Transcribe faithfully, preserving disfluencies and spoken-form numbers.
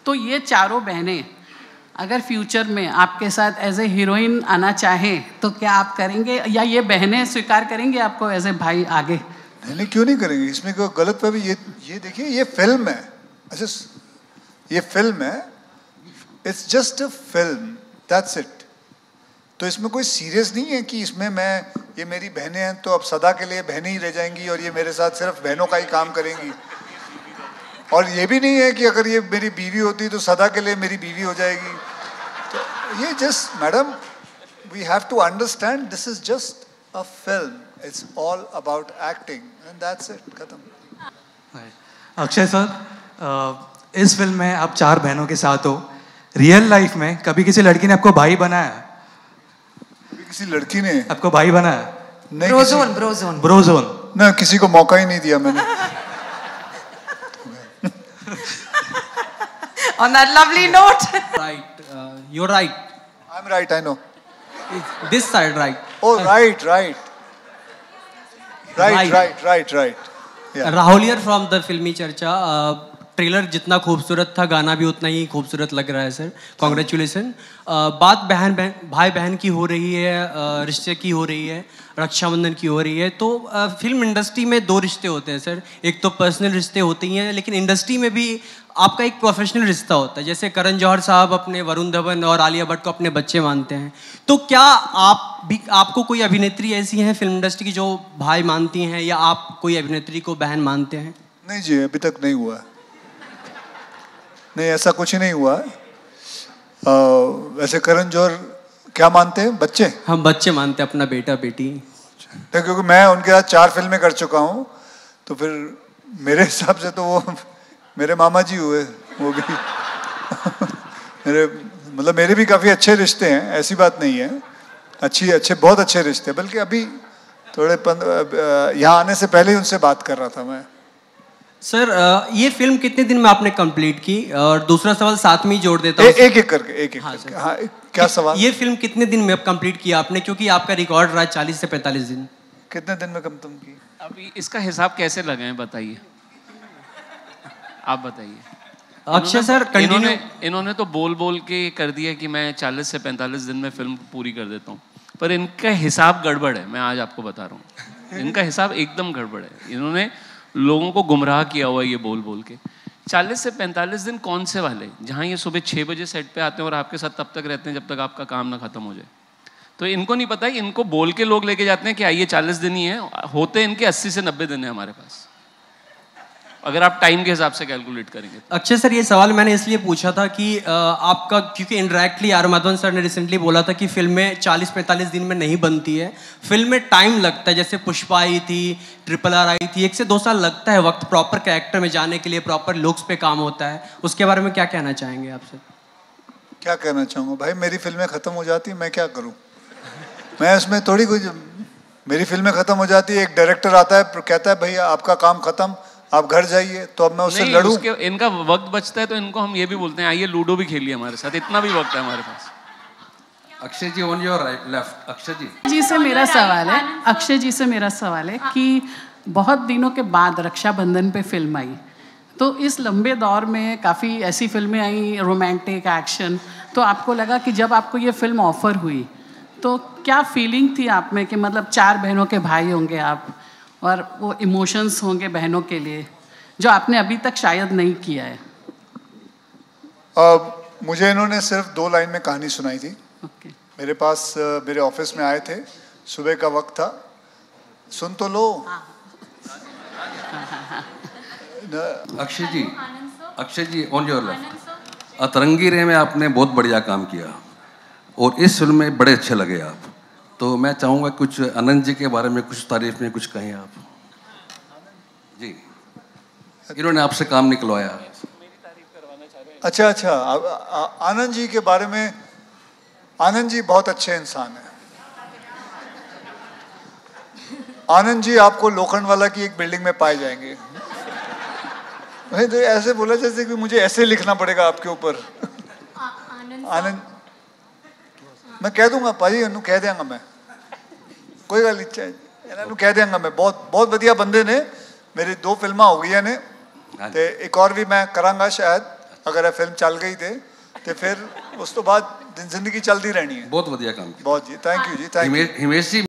तो ये चारों बहनें अगर फ्यूचर में आपके साथ एज ए हीरोइन आना चाहे तो क्या आप करेंगे, या ये बहनें स्वीकार करेंगे आपको एज ए भाई आगे? नहीं नहीं, क्यों नहीं करेंगे, इसमें कोई गलत पे भी। ये ये देखिए, ये फिल्म है, अच्छा ये फिल्म है, it's just a film, that's it. तो इसमें कोई सीरियस नहीं है कि इसमें मैं, ये मेरी बहनें हैं तो अब सदा के लिए बहनें ही रह जाएंगी और ये मेरे साथ सिर्फ बहनों का ही काम करेंगी। और ये भी नहीं है कि अगर ये मेरी बीवी होती तो सदा के लिए मेरी बीवी हो जाएगी। तो ये just, madam we have to understand this is just a film, it's all about acting and that's it, खत्म। अक्षय सर, इस फिल्म में आप चार बहनों के साथ हो, रियल लाइफ में कभी किसी लड़की ने आपको भाई बनाया? कभी किसी लड़की ने आपको भाई बनाया? नहीं, ब्रोजोन ब्रोजोन ब्रोजोन ना, किसी को मौका ही नहीं दिया मैंने। On that lovely note. Right, uh, you're right. I'm right, I know. This side, right? Oh, right, right, right, Right. right, right, right. Yeah. Rahul यार फ्रॉम द फिल्मी चर्चा। ट्रेलर जितना खूबसूरत था, गाना भी उतना ही खूबसूरत लग रहा है सर, कॉन्ग्रेचुलेसन। बात बहन बहन भाई बहन की हो रही है, uh, रिश्ते की हो रही है, रक्षाबंधन की हो रही है। तो uh, फिल्म इंडस्ट्री में दो रिश्ते होते हैं सर, एक तो पर्सनल रिश्ते होते ही हैं, लेकिन इंडस्ट्री में भी आपका एक प्रोफेशनल रिश्ता होता है। जैसे करण जौहर साहब अपने वरुण धवन और आलिया भट्ट को अपने बच्चे मानते हैं, तो क्या आप भी, आपको कोई अभिनेत्री ऐसी हैं फिल्म इंडस्ट्री की जो भाई मानती हैं, या आप कोई अभिनेत्री को बहन मानते हैं? नहीं जी, अभी तक नहीं हुआ, नहीं ऐसा कुछ ही नहीं हुआ। आ, वैसे करण जौहर क्या मानते हैं? बच्चे? हम बच्चे मानते हैं, अपना बेटा बेटी। क्योंकि मैं उनके साथ चार फिल्में कर चुका हूँ, तो फिर मेरे हिसाब से तो वो मेरे मामा जी हुए, वो भी मेरे मतलब मेरे भी काफ़ी अच्छे रिश्ते हैं, ऐसी बात नहीं है, अच्छी अच्छे बहुत अच्छे रिश्ते। बल्कि अभी थोड़े यहाँ आने से पहले ही उनसे बात कर रहा था मैं। सर ये फिल्म कितने दिन में आपने कंप्लीट की? और दूसरा सवाल साथ में ही जोड़ देता हूँ, एक एक करके एक एक हाँ, करके। हाँ, क्या सवाल? ये फिल्म कितने दिन में कंप्लीट किया आपने, क्योंकि आपका रिकॉर्ड रहा चालीस से पैंतालीस दिन। कितने दिन में कम तुम की? अभी इसका हिसाब कैसे लगाएं, बताइए, आप बताइए। अक्षय सर, इन्होंने इन्होंने तो बोल बोल के कर दिया कि मैं चालीस से पैंतालीस दिन में फिल्म पूरी कर देता हूँ, पर इनका हिसाब गड़बड़ है। मैं आज आपको बता रहा हूँ, इनका हिसाब एकदम गड़बड़ है। इन्होंने लोगों को गुमराह किया हुआ है ये बोल बोल के। चालीस से पैंतालीस दिन कौन से वाले, जहाँ ये सुबह छः बजे सेट पे आते हैं और आपके साथ तब तक रहते हैं जब तक आपका काम ना खत्म हो जाए। तो इनको नहीं पता, इनको बोल के लोग लेके जाते हैं कि आइए चालीस दिन ही है, होते इनके अस्सी से नब्बे दिन है हमारे पास, अगर आप टाइम के हिसाब से कैलकुलेट करेंगे। अक्षय सर, ये सवाल मैंने इसलिए पूछा था कि आपका, क्योंकि इनडायरेक्टली आर माधवन सर ने रिसेंटली बोला था कि फिल्में चालीस पैंतालीस दिन में नहीं बनती है, फिल्म में टाइम लगता है। जैसे पुष्पा आई थी, ट्रिपल आर आई थी, एक से दो साल लगता है वक्त प्रॉपर कैरेक्टर में जाने के लिए, प्रॉपर लुक्स पे काम होता है। उसके बारे में क्या कहना चाहेंगे आप सर? क्या कहना चाहूँगा भाई, मेरी फिल्में ख़त्म हो जाती, मैं क्या करूँ? मैं उसमें थोड़ी कुछ, मेरी फिल्में ख़त्म हो जाती है, एक डायरेक्टर आता है कहता है भैया आपका काम ख़त्म, आप घर जाइए, तो अब मैं उससे लड़ूं? उसके इनका वक्त बचता है तो इनको हम ये भी बोलते हैं आइए लूडो भी खेलिए हमारे साथ, इतना भी वक्त है हमारे पास। Akshay ji on your right left. Akshay ji ji से मेरा सवाल है अक्षय जी से मेरा सवाल है कि बहुत दिनों के बाद रक्षाबंधन पे फिल्म आई, तो इस लंबे दौर में काफ़ी ऐसी फिल्में आई रोमांटिक एक्शन, तो आपको लगा कि जब आपको ये फिल्म ऑफर हुई तो क्या फीलिंग थी आप में कि मतलब चार बहनों के भाई होंगे आप, और वो इमोशंस होंगे बहनों के लिए जो आपने अभी तक शायद नहीं किया है? अब मुझे इन्होंने सिर्फ दो लाइन में कहानी सुनाई थी। okay. मेरे पास मेरे ऑफिस में आए थे, सुबह का वक्त था, सुन तो लो। Akshay ji Akshay ji on your left. Atrangi Re में आपने बहुत बढ़िया काम किया और इस फिल्म में बड़े अच्छे लगे आप, तो मैं चाहूँगा कुछ आनंद जी के बारे में कुछ तारीफ में कुछ कहें आप जी। इन्होंने आपसे काम निकलवाया। अच्छा अच्छा, आनंद जी के बारे में, आनंद जी बहुत अच्छे इंसान हैं। आनंद जी आपको लोखंडवाला की एक बिल्डिंग में पाए जाएंगे। नहीं तो ऐसे बोला जैसे कि मुझे ऐसे लिखना पड़ेगा आपके ऊपर। आनंद मैं कह दूंगा भाजी, इन्हों कह देंगा मैं, कोई गल नहीं, इन्हों कह देंगा मैं। बहुत बहुत बढ़िया बंदे ने, मेरी दो फिल्मां हो गई ने, ते एक और भी मैं करांगा शायद, अगर ਇਹ ਫਿਲਮ ਚੱਲ ਗਈ ਤੇ ਤੇ ਫਿਰ ਉਸ ਤੋਂ ਬਾਅਦ ਜ਼ਿੰਦਗੀ ਚੱਲਦੀ ਰਹਿਣੀ ਹੈ। ਬਹੁਤ ਵਧੀਆ ਕੰਮ ਕੀਤਾ। ਬਹੁਤ ਜੀ, ਥੈਂਕ ਯੂ ਜੀ, ਥੈਂਕ ਯੂ। हिमेश जी